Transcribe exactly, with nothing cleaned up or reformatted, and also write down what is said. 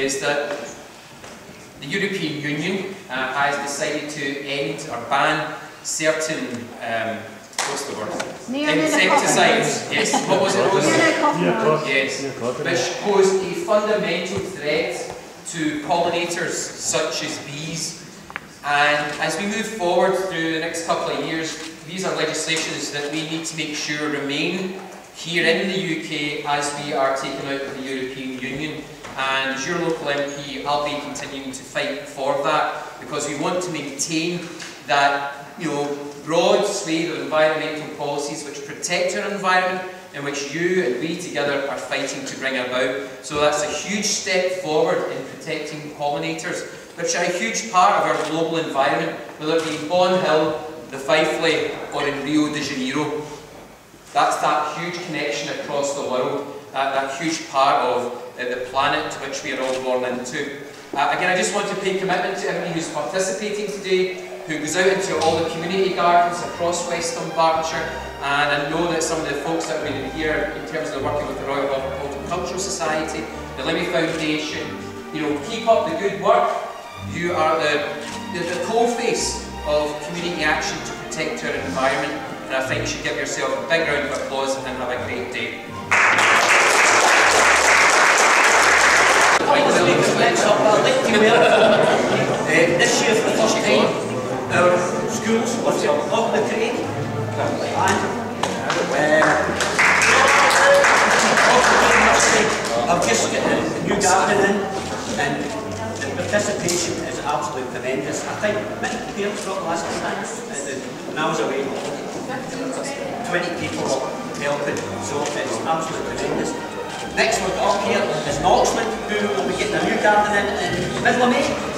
is that the European Union uh, has decided to end or ban certain, um, what's the word? Insecticides. Yes, what was it? Yes, which pose a fundamental threat to pollinators such as bees. And as we move forward through the next couple of years, these are legislations that we need to make sure remain here in the U K as we are taken out of the European Union. And as your local M P, I'll be continuing to fight for that, because we want to maintain that, you know, broad swathe of environmental policies which protect our environment, and which you and we together are fighting to bring about. So that's a huge step forward in protecting pollinators, which are a huge part of our global environment, whether it be in Bond Hill, the Fifely, or in Rio de Janeiro. That's that huge connection across the world, uh, that huge part of uh, the planet to which we are all born into. Uh, again, I just want to pay commitment to everybody who's participating today, who goes out into all the community gardens across West Dunbartonshire, and I know that some of the folks that have been here in terms of working with the Royal Horticultural Society, the Lemmy Foundation, you know, keep up the good work. You are the, the, the coalface of community action to protect our environment, and I think you should give yourself a big round of applause and have a great day. Next up, I'd like to welcome uh, this year for the first time our schools with the Loch the Craig and uh, I've just got the new garden in, and the participation is absolutely tremendous. I think many parents got last time when I was away, twenty people were helping, so it's absolutely tremendous. Next we've got up here is Oxford, who will be getting a new garden in in the middle of May.